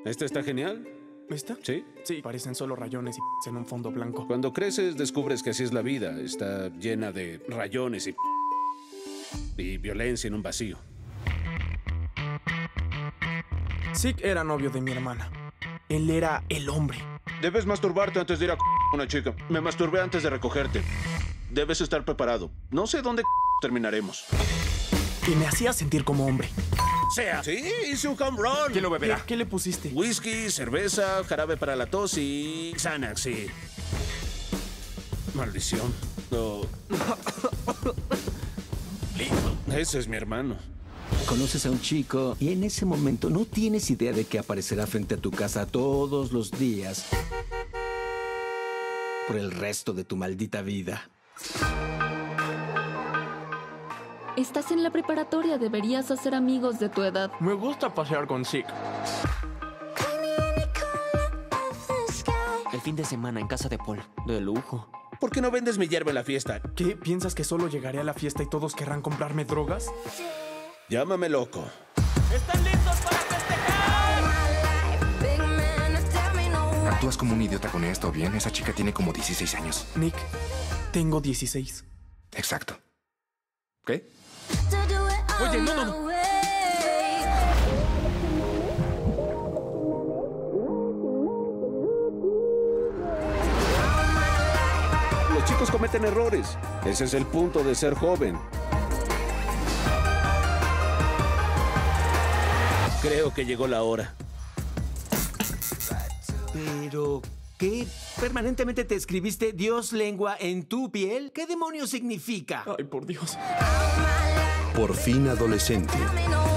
¿Este está genial? ¿Esta? ¿Sí? Sí, parecen solo rayones y en un fondo blanco. Cuando creces descubres que así es la vida. Está llena de rayones y violencia en un vacío. Zeke era novio de mi hermana. Él era el hombre. Debes masturbarte antes de ir a una chica. Me masturbé antes de recogerte. Debes estar preparado. No sé dónde terminaremos. Y me hacía sentir como hombre. Sea. Sí, hice un home run. ¿Quién lo beberá? ¿Qué le pusiste? Whisky, cerveza, jarabe para la tos y Xanax, sí. Maldición. No. Ese es mi hermano. Conoces a un chico y en ese momento no tienes idea de que aparecerá frente a tu casa todos los días por el resto de tu maldita vida. Estás en la preparatoria, deberías hacer amigos de tu edad. Me gusta pasear con Zeke. El fin de semana en casa de Paul. De lujo. ¿Por qué no vendes mi hierba en la fiesta? ¿Qué? ¿Piensas que solo llegaré a la fiesta y todos querrán comprarme drogas? Llámame loco. ¿Están listos para festejar? Actúas como un idiota con esto, ¿bien? Esa chica tiene como 16 años. Nick, tengo 16. Exacto. ¿Qué? Oye, no. Los chicos cometen errores. Ese es el punto de ser joven. Creo que llegó la hora. Pero, ¿qué? ¿Permanentemente te escribiste Dios lengua en tu piel? ¿Qué demonios significa? Ay, por Dios. Por fin adolescente.